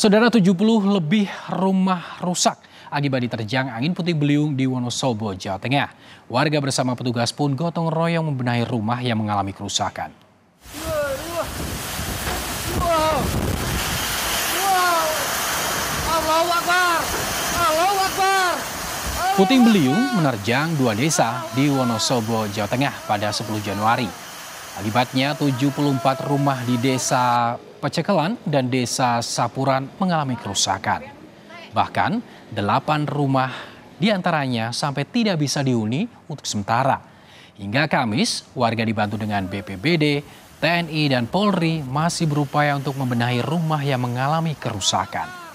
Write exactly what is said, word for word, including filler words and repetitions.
Saudara, tujuh puluh lebih rumah rusak akibat diterjang angin puting beliung di Wonosobo, Jawa Tengah. Warga bersama petugas pun gotong royong membenahi rumah yang mengalami kerusakan. Wow. Wow. Allahu Akbar. Allahu Akbar. Puting beliung menerjang dua desa di Wonosobo, Jawa Tengah pada sepuluh Januari. Akibatnya tujuh puluh empat rumah di desa Pecekelan dan desa Sapuran mengalami kerusakan. Bahkan delapan rumah diantaranya sampai tidak bisa dihuni untuk sementara. Hingga Kamis, warga dibantu dengan B P B D, T N I dan Polri masih berupaya untuk membenahi rumah yang mengalami kerusakan.